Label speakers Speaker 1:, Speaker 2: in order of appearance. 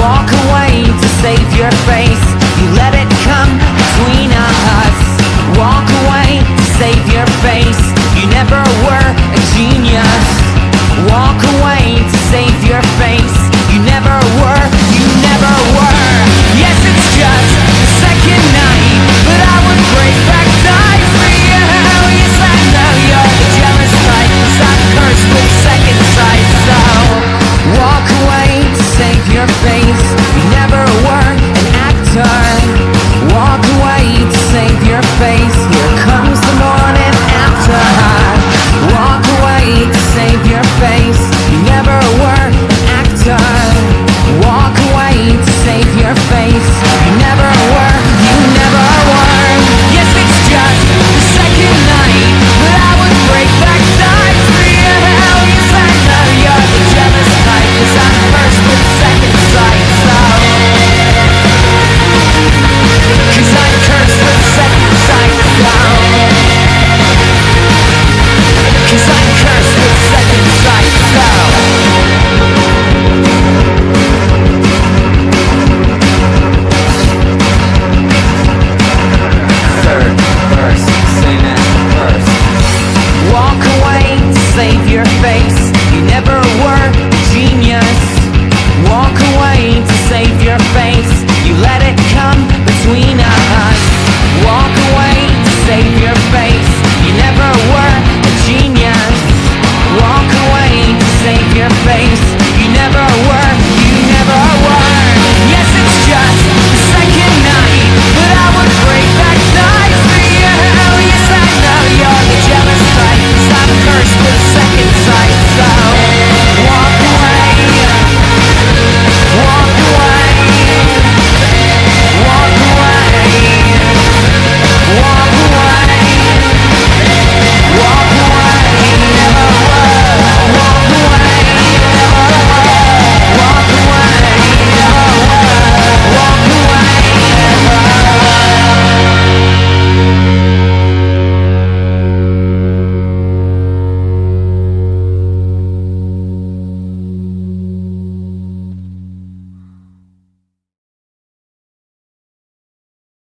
Speaker 1: Walk away to save your face. You let it come between us. Walk away to save your face. You never were a genius. Walk away to save your face. You never were, you never were. Yes, it's just the second night, but I would break back die for you. Yes, I know you're the jealous type, 'cause I'm cursed with second sight. So walk away to save your face. You never were an actor. Walk away to save your face. Here comes the morning after. Walk away to save your face. You never were an actor. Walk away to save your face. You never were, you never were. Yes, it's just the second night, but I would break back die for you. Yes, I know you're the jealous type, 'cause I'm first with second sight. So 'cause I'm cursed with second sight. So 'cause I'm cursed with second sight. So third verse, sing it first. Walk away to save your face. You never were a genius. Walk away to save your face. You let it come between us. Walk away to save your face. You never were a genius. Walk away to save your face. You never were.